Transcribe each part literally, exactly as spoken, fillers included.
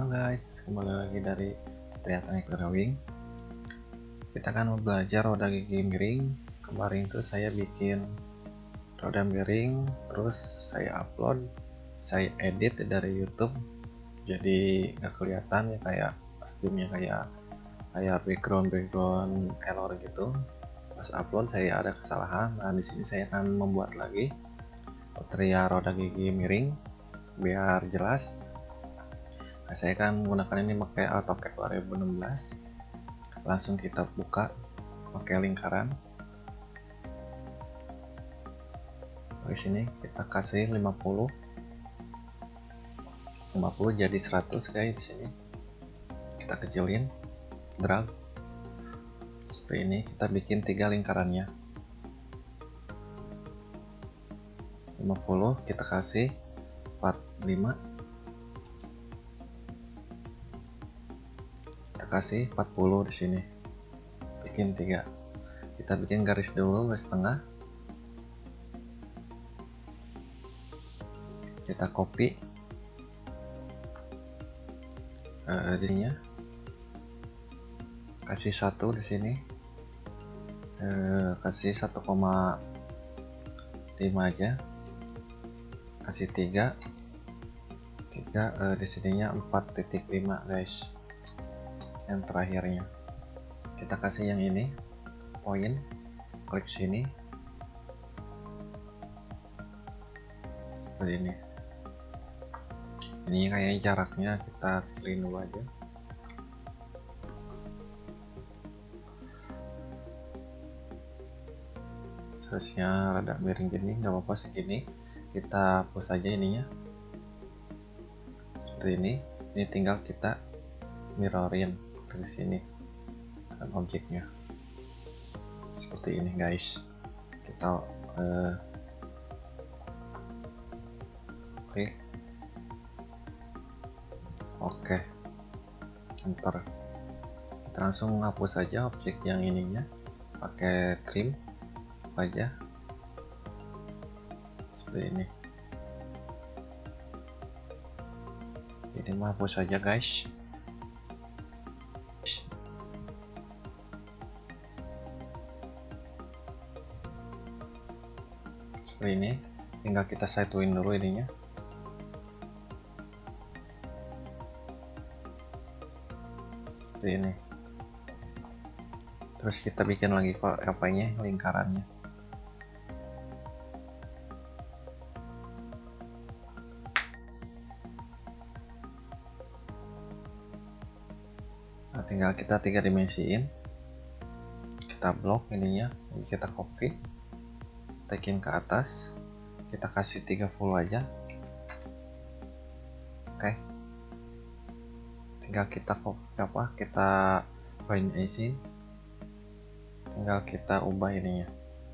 Halo guys, kembali lagi dari Tutorial Teknik Drawing. Kita akan belajar roda gigi miring. Kemarin itu saya bikin roda miring, terus saya upload, saya edit dari YouTube, jadi nggak kelihatan ya, kayak steamnya kayak kayak background background error gitu. Pas upload saya ada kesalahan. Nah di sini saya akan membuat lagi tutorial roda gigi miring biar jelas. Nah, saya akan menggunakan ini pakai AutoCAD dua ribu enam belas. Langsung kita buka pakai lingkaran. Di sini kita kasih lima puluh lima puluh jadi seratus guys. Di sini kita kecilin, drag seperti ini. Kita bikin tiga lingkarannya. lima puluh kita kasih empat puluh lima, kasih empat puluh di sini, bikin tiga. Kita bikin garis dulu, garis tengah, kita copy uh, di sini, kasih satu di sini, uh, kasih satu koma lima aja, kasih tiga tiga uh, di sininya empat titik lima guys. Yang terakhirnya kita kasih yang ini poin, klik sini seperti ini. Ini kayaknya jaraknya kita kecilin dulu aja. Seharusnya rada miring gini, nggak apa-apa segini. Kita hapus aja ininya seperti ini. Ini tinggal kita mirrorin dari sini dan objeknya seperti ini guys. Kita uh, oke okay. oke okay. Enter. Kita langsung hapus saja objek yang ininya pakai trim aja seperti ini. Ini mah hapus saja guys. Seperti ini, tinggal kita satuin dulu ininya. Seperti ini. Terus kita bikin lagi kok apanya, lingkarannya. Nah, tinggal kita tiga dimensiin. Kita blok ininya, ini kita copy. Tekin ke atas, kita kasih tiga puluh aja. Oke okay. Tinggal kita copy apa kita bind isi, tinggal kita ubah ininya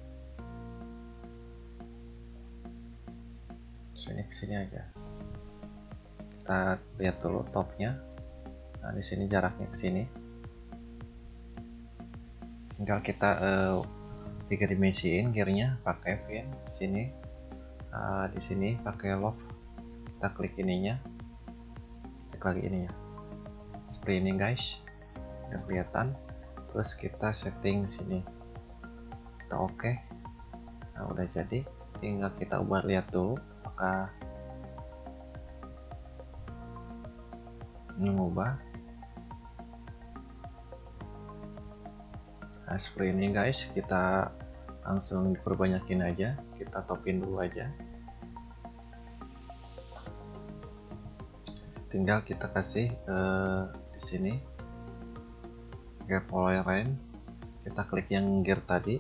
sini kesini aja. Kita lihat dulu topnya. Nah di sini jaraknya ke sini, tinggal kita uh, tiga dimensiin gearnya pakai pin sini. Uh, di sini pakai lock, kita klik ininya, klik lagi ininya seperti ini guys, udah kelihatan. Terus kita setting sini, kita oke okay. Nah udah jadi, tinggal kita ubah, lihat dulu apakah mengubah. Nah seperti ini guys, kita langsung diperbanyakin aja, kita topin dulu aja. Tinggal kita kasih uh, di sini gear polyline, kita klik yang gear tadi.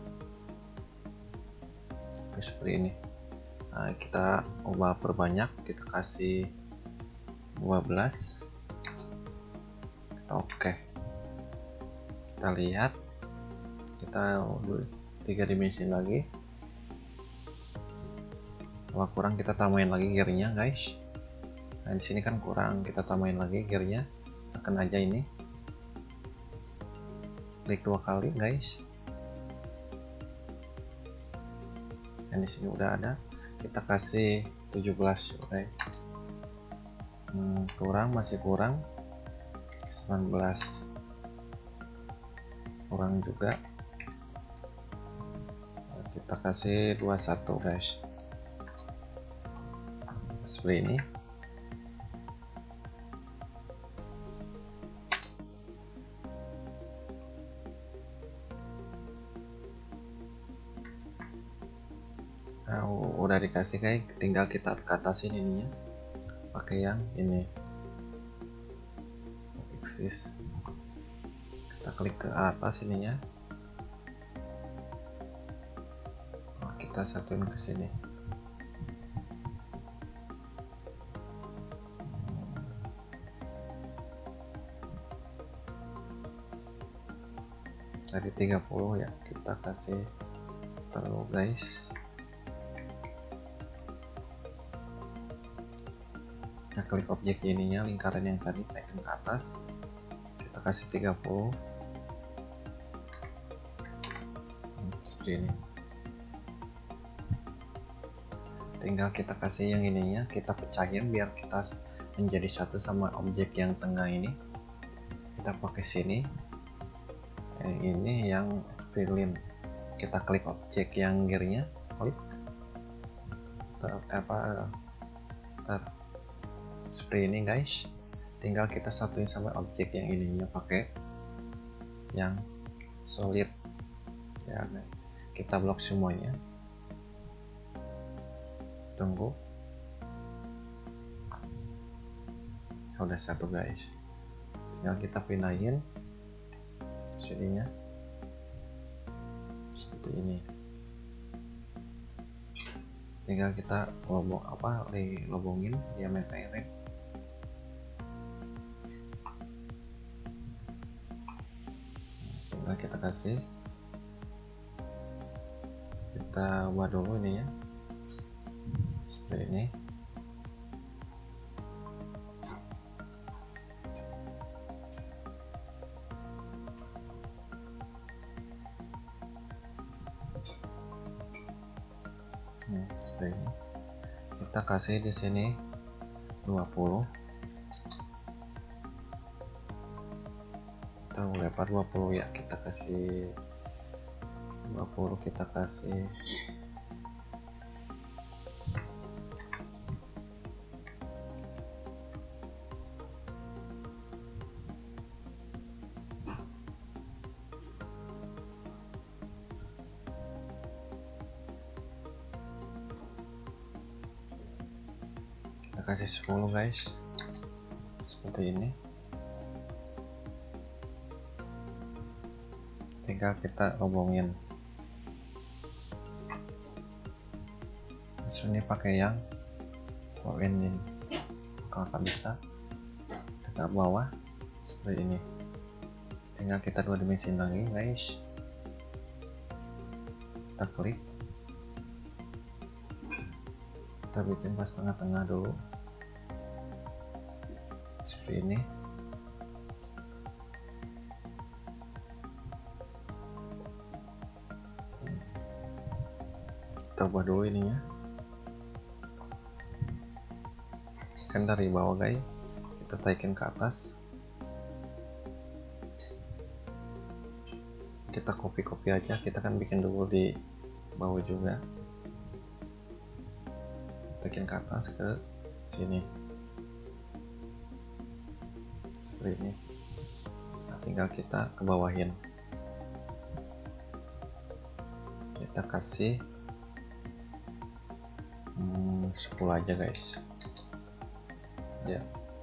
Oke, seperti ini. Nah, kita ubah perbanyak, kita kasih dua belas. Kita oke okay. Kita lihat, kita tiga dimensi lagi. Kalau kurang kita tambahin lagi gearnya guys. Nah di sini kan kurang, kita tambahin lagi gearnya. Tekan aja ini, klik dua kali guys. Dan di sini udah ada, kita kasih tujuh belas. Oke okay. hmm, kurang, masih kurang sembilan belas, kurang juga. Kita kasih dua puluh satu guys, seperti ini. Nah, udah dikasih guys, tinggal kita ke atasin ininya pakai yang ini axis. Kita klik ke atas ininya, nah, kita satuin ke sini. Dari tiga puluh ya, kita kasih terlalu guys. Kita klik objek ininya, lingkaran yang tadi tekan ke atas, kita kasih tiga puluh, hmm, seperti ini. Tinggal kita kasih yang ininya, kita pecahin biar kita menjadi satu sama objek yang tengah ini. Kita pakai sini, yang ini yang fill-in, kita klik objek yang gearnya, klik ter, apa ter, seperti ini guys. Tinggal kita satuin sama objek yang ininya pakai yang solid ya. Kita blok semuanya, tunggu. Udah satu guys, tinggal kita pindahin sininya seperti ini. Tinggal kita lobong apa lobongin diameternya. Tinggal kita kasih, kita ubah dulu ini ya, seperti ini. Hmm, seperti ini. Kita kasih di sini dua puluh. Kita lebar dua puluh ya, kita kasih dua puluh, kita kasih kita kasih sepuluh guys, seperti ini. Tinggal kita lobongin. Sini pakai yang poin ini, kalau nggak bisa ke bawah seperti ini. Tinggal kita dua dimensi lagi guys, kita klik, kita bikin pas tengah-tengah dulu seperti ini. Kita ubah dulu ininya, kan dari bawah guys, kita taikin ke atas, kita copy-copy aja, kita kan bikin dulu di bawah juga, taikin ke atas ke sini seperti ini. Nah, tinggal kita ke bawahin, kita kasih hmm, sepuluh aja guys ya.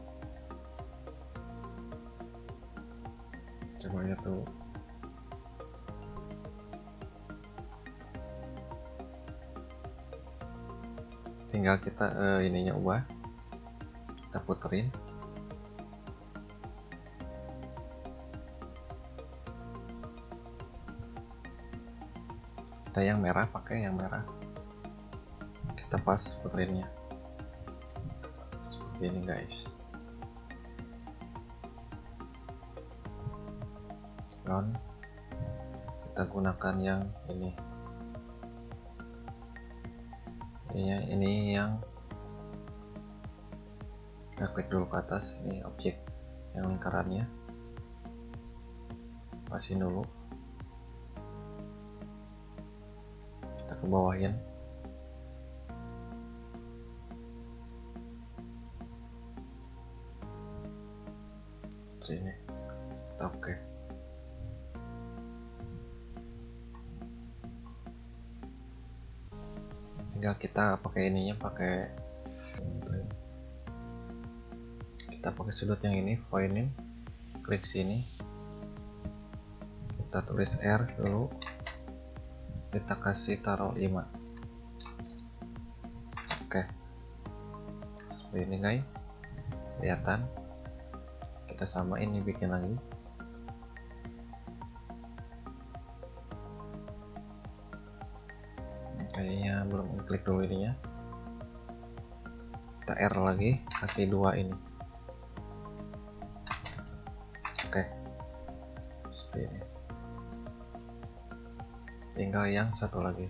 Coba lihat tuh, tinggal kita uh, ininya ubah, kita puterin. Kita yang merah, pakai yang merah, kita pas puterinnya seperti ini guys. Ground kita gunakan yang ini, ini, ini yang Kita klik dulu ke atas, ini objek yang lingkarannya, pasin dulu, kita ke bawahin, seperti ini. Kita oke. Tinggal kita pakai ininya, pakai kita pakai sudut yang ini, point in, klik sini, kita tulis R dulu, kita kasih taruh lima. Oke, seperti ini guys, kelihatan. Kita samain nih, bikin lagi. Kayaknya belum, klik dulu ininya, kita R lagi, kasih dua ini. Oke, seperti ini. Tinggal yang satu lagi.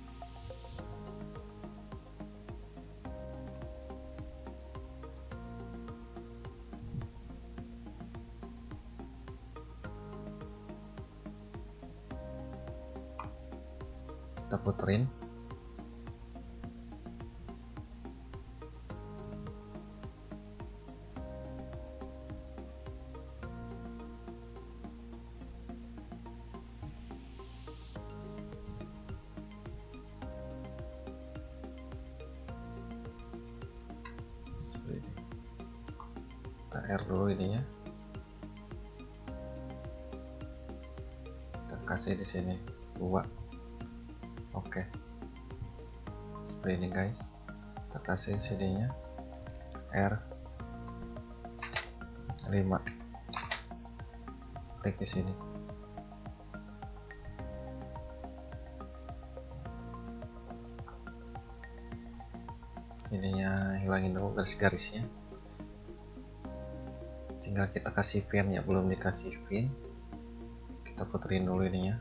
Kita puterin. Seperti ini. Kita R dulu ininya, kita kasih di sini dua. Oke, seperti ini guys. Kita kasih sininya R lima, klik di sini. Ininya hilangin dulu garis-garisnya, tinggal kita kasih pin ya, belum dikasih pin, kita puterin dulu ininya.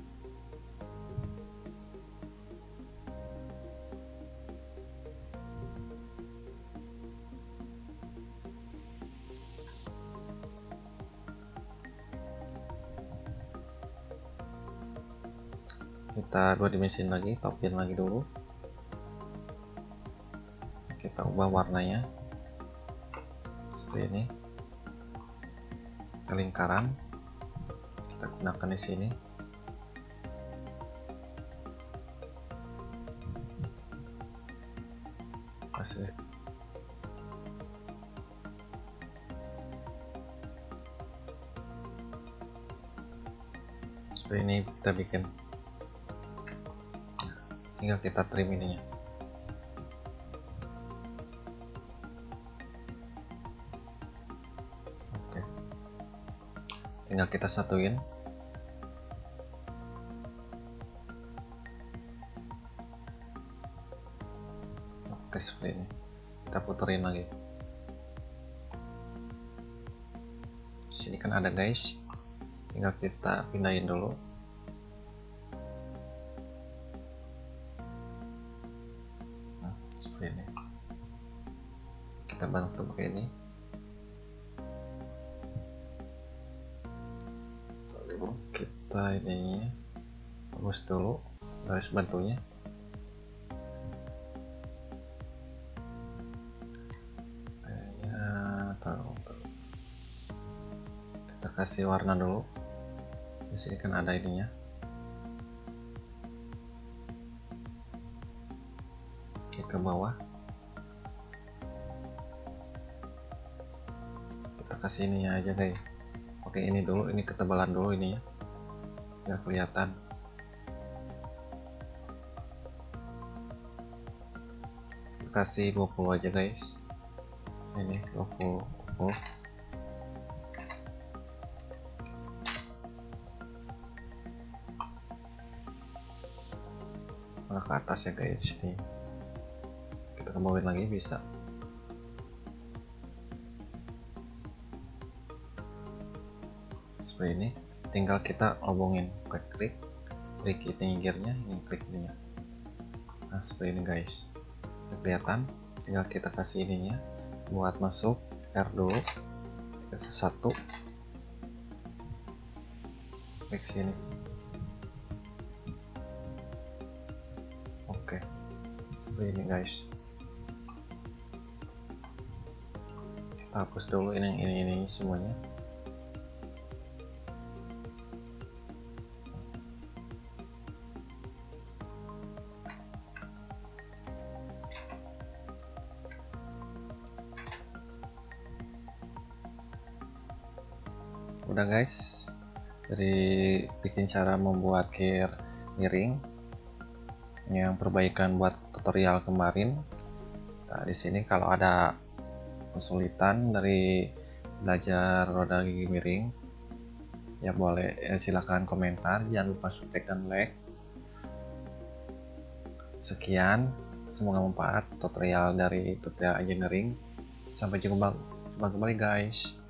Kita dua dimensi lagi, topin lagi dulu, kita ubah warnanya seperti ini, ke lingkaran kita gunakan di sini. Kasih seperti ini, kita bikin, tinggal kita trim ininya. Tinggal kita satuin. Oke, seperti ini. Kita puterin lagi. Di sini kan ada guys, tinggal kita pindahin dulu. Nah, seperti ini. Kita bantu pakai ini. Kita ini hapus dulu garis bantunya. Kayaknya taruh, taruh. Kita kasih warna dulu. Di sini kan ada ininya. Ini ke bawah. Kita kasih ininya aja guys. Oke, ini dulu, ini ketebalan dulu ini ya, biar kelihatan. Kita kasih dua puluh aja guys. Ini dua puluh, dua puluh. Nah, ke atas ya guys. Ini kita kembaliin lagi bisa. Seperti ini, tinggal kita lobongin, klik klik klik ini gearnya, ini klik ininya. Nah, seperti ini guys, kelihatan. Tinggal kita kasih ininya buat masuk R dulu, kasih satu, klik sini. Oke, seperti ini guys. Kita hapus dulu ini ini ini semuanya. Udah guys, dari bikin cara membuat gear miring yang perbaikan buat tutorial kemarin. Nah, di sini kalau ada kesulitan dari belajar roda gigi miring ya boleh ya, silahkan komentar, jangan lupa subscribe dan like. Sekian, semoga mempanfaat tutorial dari tutorial engineering. Sampai jumpa, jumpa kembali guys.